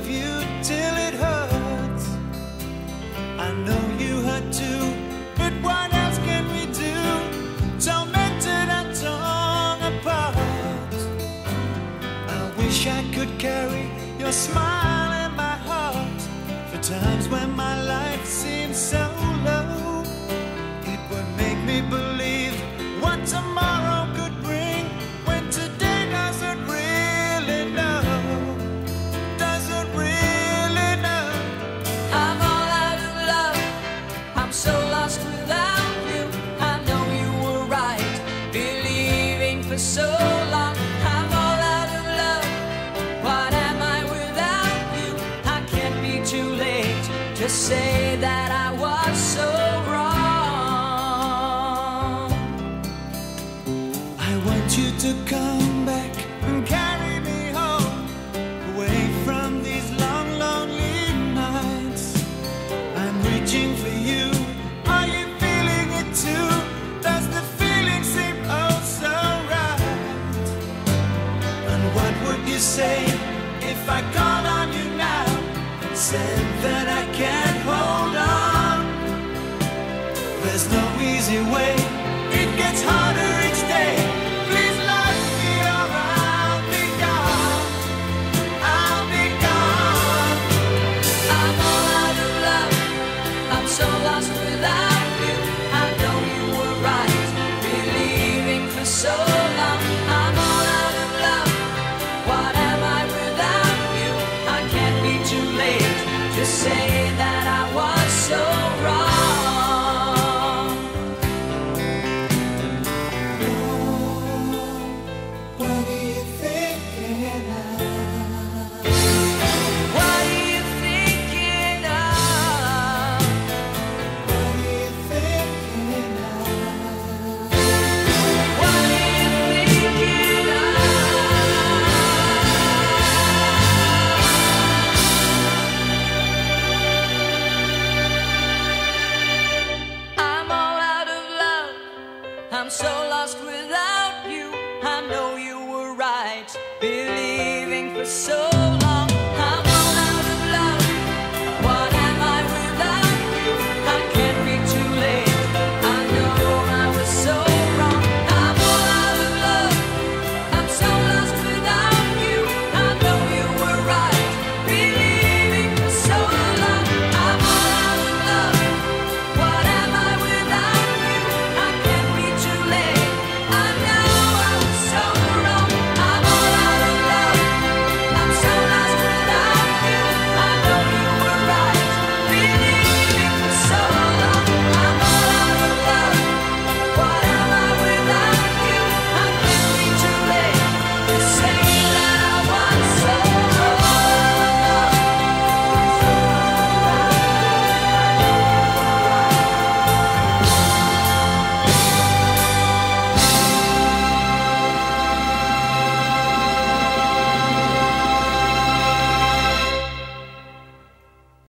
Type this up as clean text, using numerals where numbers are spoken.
love you till it hurts. I know you hurt too, but what else can we do? Tormented and torn apart. I wish I could carry your smile in my heart for times when my life seems so low. It would make me believe what tomorrow could bring, when today doesn't really know. Doesn't really know. I'm all out of love, I'm so lost without you. I know you were right, believing for so long. I'm all out of love, what am I without you? I can't be too late to say that I was so wrong. I want you to come back and carry me home, away from these long, lonely nights. I'm reaching for you. Are you feeling it too? Does the feeling seem oh so right? And what would you say if I called on you now and said that I can't hold on? There's no easy way, it gets harder each day. Please let me or I'll be gone. I'll be gone. I'm all out of love, I'm so lost without you. I know you were right, believing for so long. I'm all out of love, what am I without you? I can't be too late to say that I was so wrong. What are you thinking of? What are you thinking of? What are you thinking of? What are you thinking of? I'm all out of love, I'm so lost without you. I know you were right, believing for so